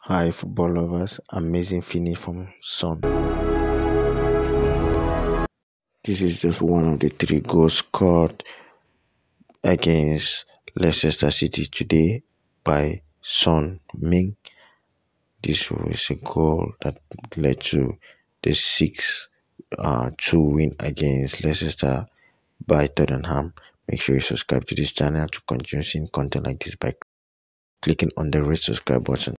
Hi, football lovers. Amazing finish from Son. This is just one of the 3 goals scored against Leicester City today by Son Ming. This was a goal that led to the 6-2 win against Leicester by Tottenham. Make sure you subscribe to this channel to continue seeing content like this by clicking on the red subscribe button.